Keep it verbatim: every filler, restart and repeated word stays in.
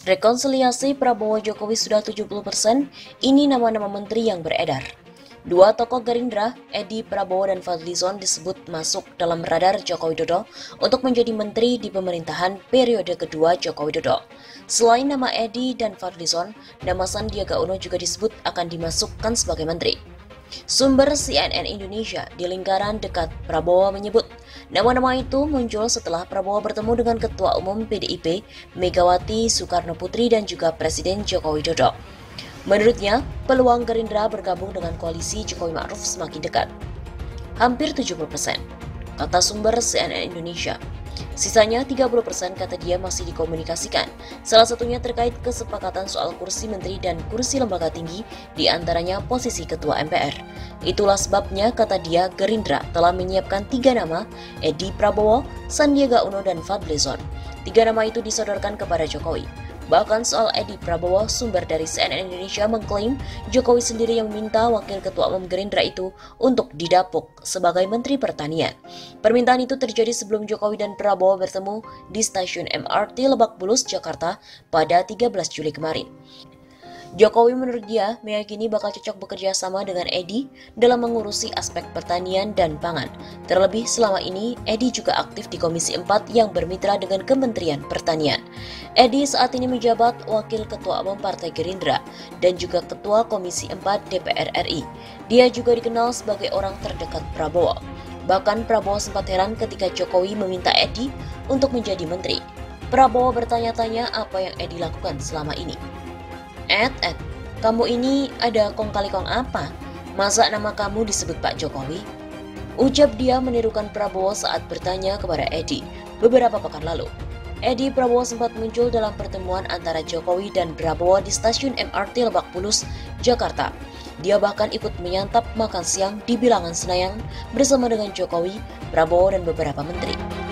Rekonsiliasi Prabowo-Jokowi sudah tujuh puluh persen, ini nama-nama menteri yang beredar. Dua tokoh Gerindra, Edi Prabowo dan Fadlizon disebut masuk dalam radar Joko Widodo untuk menjadi menteri di pemerintahan periode kedua Joko Widodo. Selain nama Edi dan Fadlizon, nama Sandiaga Uno juga disebut akan dimasukkan sebagai menteri. Sumber C N N Indonesia di lingkaran dekat Prabowo menyebut, nama-nama itu muncul setelah Prabowo bertemu dengan Ketua Umum P D I P, Megawati Soekarno Putri dan juga Presiden Joko Widodo. Menurutnya, peluang Gerindra bergabung dengan koalisi Jokowi Ma'ruf semakin dekat. Hampir tujuh puluh persen, kata sumber C N N Indonesia. Sisanya tiga puluh persen kata dia masih dikomunikasikan, salah satunya terkait kesepakatan soal kursi menteri dan kursi lembaga tinggi, di antaranya posisi Ketua M P R. Itulah sebabnya, kata dia, Gerindra telah menyiapkan tiga nama, Edi Prabowo, Sandiaga Uno, dan Fadlizon. Tiga nama itu disodorkan kepada Jokowi. Bahkan soal Edi Prabowo, sumber dari C N N Indonesia mengklaim Jokowi sendiri yang meminta Wakil Ketua Umum Gerindra itu untuk didapuk sebagai Menteri Pertanian. Permintaan itu terjadi sebelum Jokowi dan Prabowo bertemu di stasiun M R T Lebak Bulus, Jakarta pada tiga belas Juli kemarin. Jokowi menurut dia meyakini bakal cocok bekerja sama dengan Edi dalam mengurusi aspek pertanian dan pangan. Terlebih selama ini Edi juga aktif di Komisi empat yang bermitra dengan Kementerian Pertanian. Edi saat ini menjabat Wakil Ketua Umum Partai Gerindra dan juga Ketua Komisi empat D P R R I. Dia juga dikenal sebagai orang terdekat Prabowo. Bahkan Prabowo sempat heran ketika Jokowi meminta Edi untuk menjadi menteri. Prabowo bertanya-tanya apa yang Edi lakukan selama ini. Ed, Ed, kamu ini ada kong kali kong apa? Masa nama kamu disebut Pak Jokowi? Ucap dia menirukan Prabowo saat bertanya kepada Edi beberapa pekan lalu. Edi Prabowo sempat muncul dalam pertemuan antara Jokowi dan Prabowo di stasiun M R T Lebak Bulus, Jakarta. Dia bahkan ikut menyantap makan siang di bilangan Senayan bersama dengan Jokowi, Prabowo, dan beberapa menteri.